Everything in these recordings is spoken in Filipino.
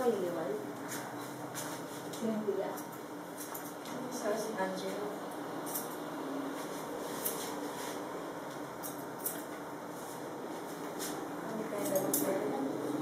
kayo liwal? Yung kuya. Sa si Angelo. Ano kayo dapat meron?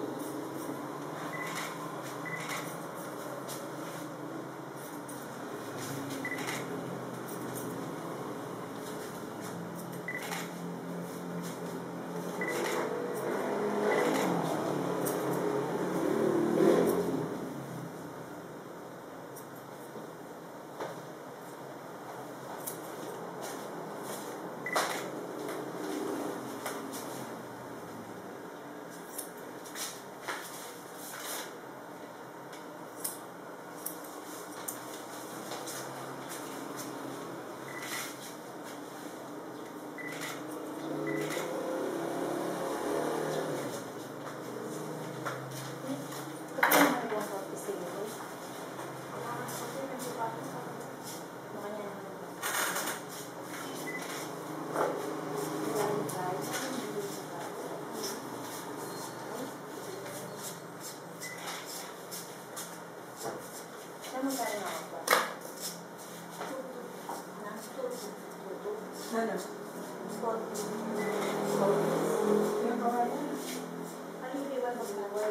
Ano? Spot. Yung kawalan. Ano yung iwan mag-away?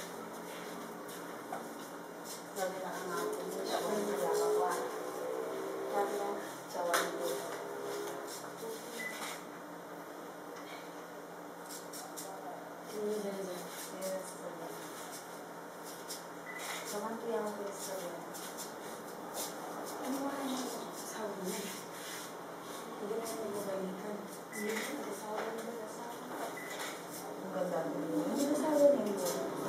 Sabi na ang ako. Siya ko yung nagagawa. Sabi na, sawan ko. Yes. Sawan ko yung pwesto niya. Ano nga yung sawan niya? Hindi na yung mabalikan. Hindi na nag-asawa na nag-asawa. Ang ganda mo yun. Hindi nag-asawa na yun.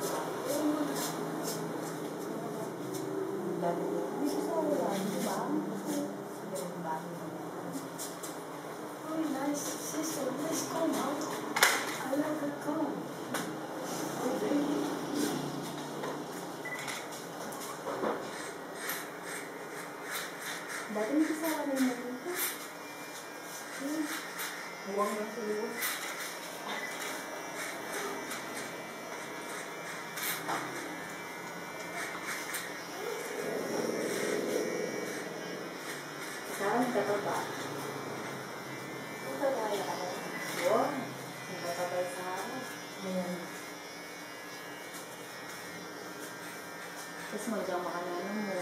Ang dami mo. Hindi nag-asawa lang. Di ba? Hindi rin bago na yan. Oh, nice. Sister, let's go now. I like the comb. Okay. Dati nag-asawa na yun. Buwang na sa liwa. Saan ka to ba? Ito kaya ako. Buwang. Nagkakabay sa ako. Ayan. Tapos magyang makananan mo.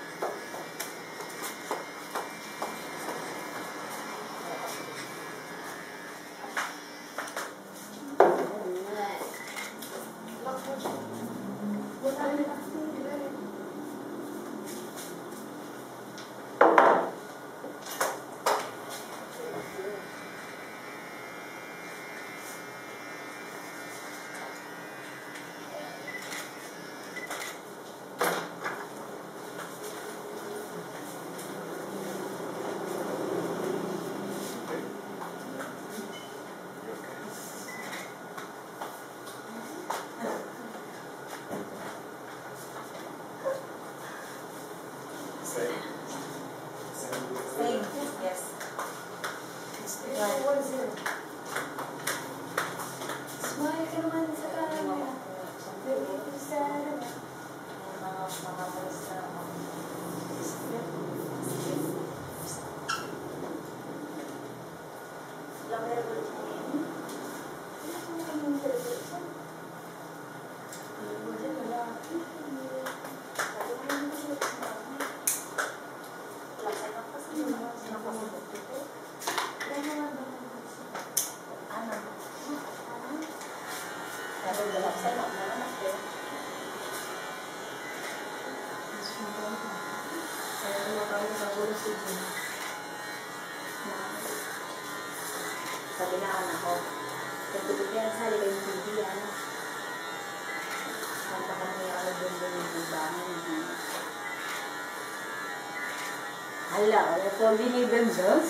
Same. Yes. What is it? Smile ka naman sa camera. Baby, you said it. Makakapalas na ako. Lang meron ulit mo yun. Ano mo kami yung television? Ano mo dyan? Wala. Sabi mo yung television. Sabi na anak ko, kung tutupian sa halika yung TV, ano? Santa ka mo yung doon yung libangan. Hala, wala po binibem doon.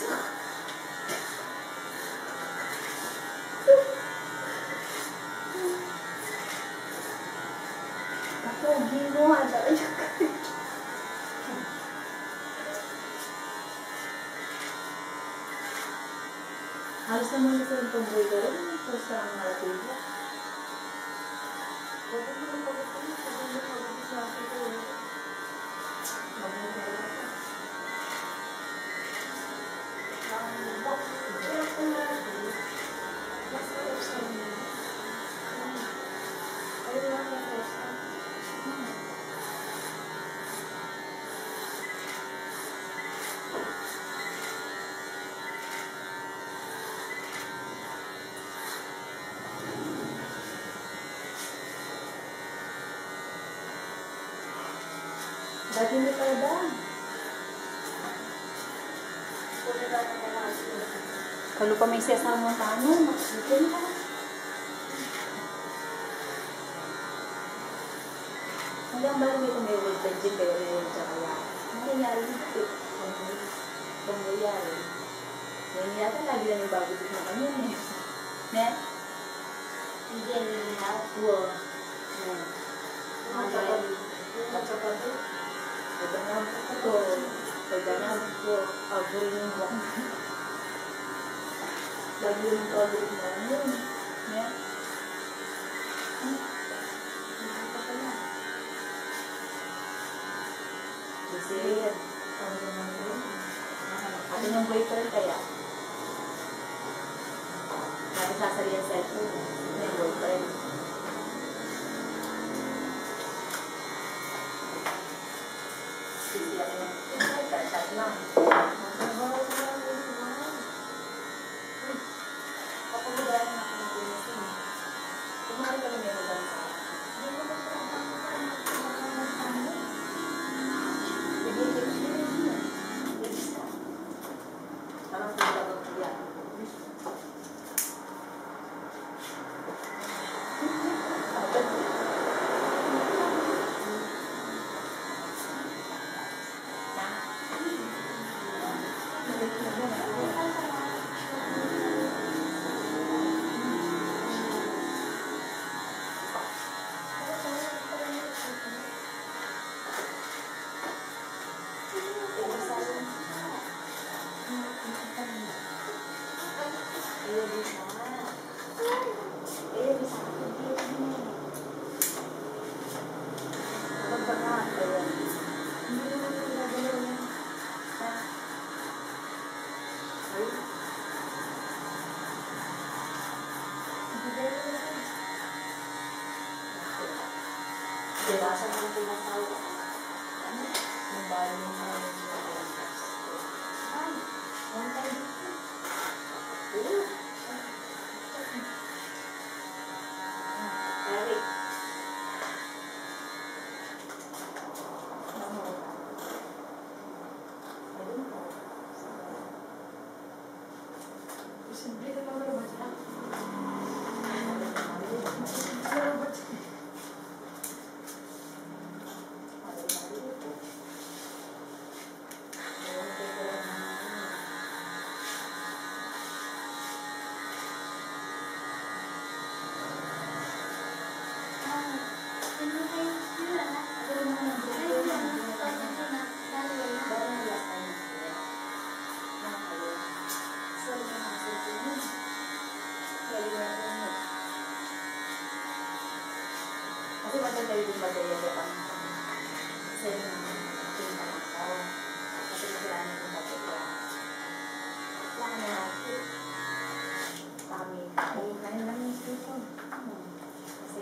Ako, hindi mo nga. Halos naman gusto ng pag-buhay ko rin. Tapos sa mga natibla. Bakit mo yung pag-buhay ko? Dati may pala. Kalau pa may sesar mo tanong, maksikin ka. Hanggang ba may kumewag ka dyan, pero yun siya kaya. Nangyayari dito. Pangyayari. Yan yata lagi lang yung bago dito na kanya eh. Ne? Hindi yung lahat. Oo. Kapag Pagdangan po. Pagdangan po. Agurin yung buwan. Lagi yung agurin mo yun. Ne? Kasi, ano yung boyfriend kaya? Bakit sasali ang cellphone? Ano yung boyfriend? Sisi ako yung chat lang. Kapag-ubayan na ako ng gusto. Kumahal ka naman yung maganda. Dewasa ng pinatawag. Ano? Yung bahay mo na yung Ay, one time dito. Eric. Simple na lang naman siya. Kasi maganda yung madaya ang kasi pinta ako. Kasi masalami yung madaya. Lang na kami. Kain lang yung ito. Kasi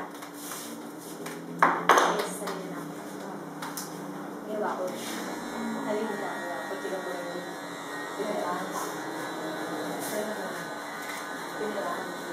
sarili na ako. Ngayon ako. Halin na ako. Pag sila ko rin pinirahan pa. Pinirahan ko.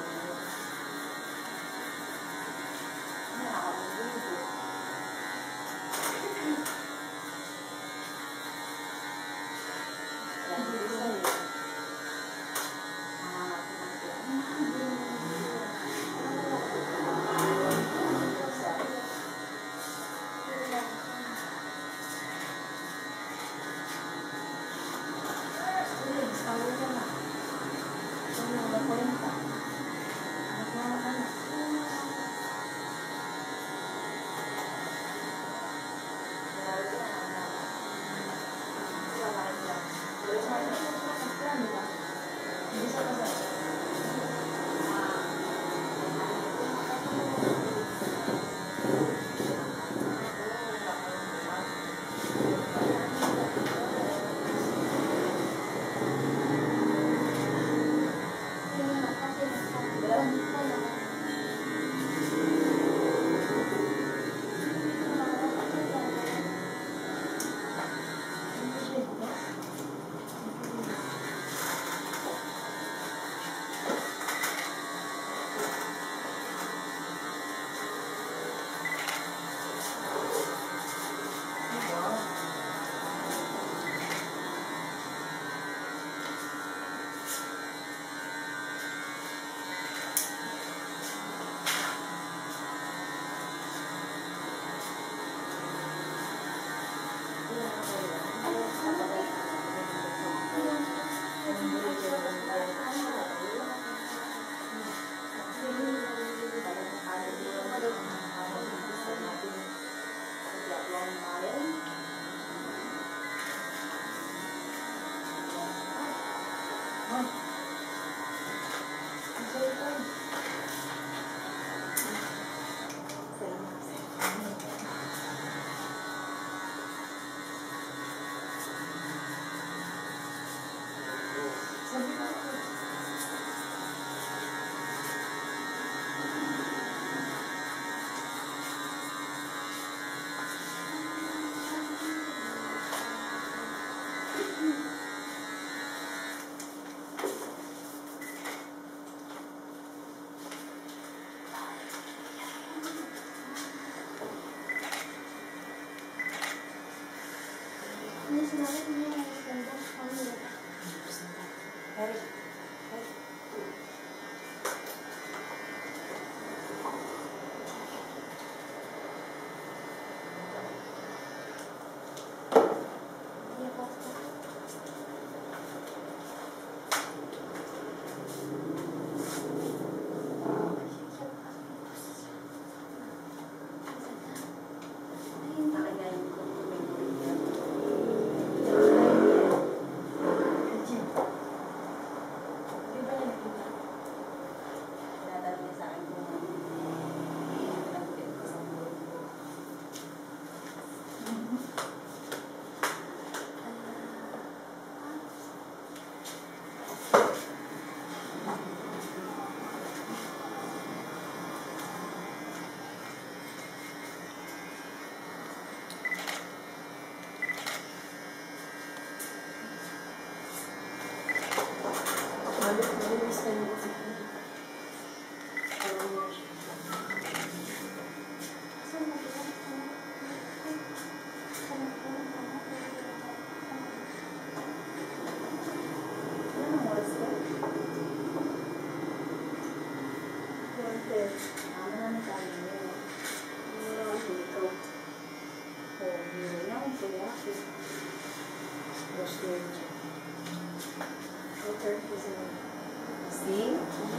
See?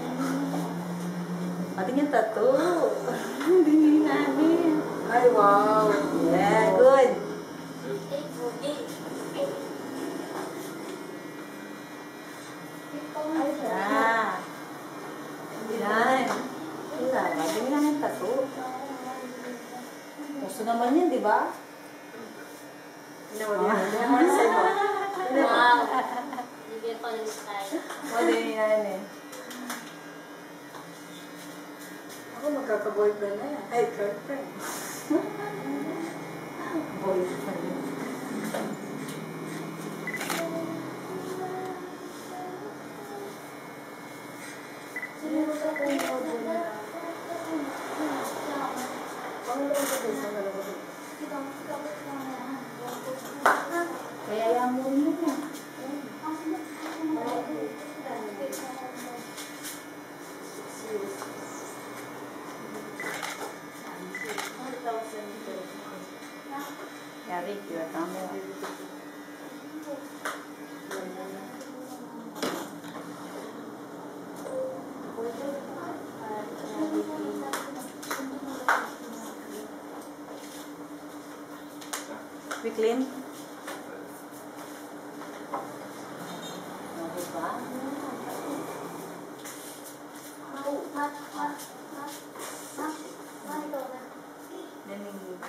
Pati yung tattoo. Hindi namin. Ay, wow. Yeah, good. Ah. Yan. Wala. Pati namin tattoo. Gusto naman yun, di ba? Wow. Bigyan pa ng style. Wala yan eh. Ako magkaka-boyfriend na yan. Ay, girlfriend. Boyfriend. Sino sa kong model na? Pangalawa ko din, pangalawa ko din. Kaya yan mo rin yun. Yeah, Rick, you're camera. We clean? Okay ba? Then we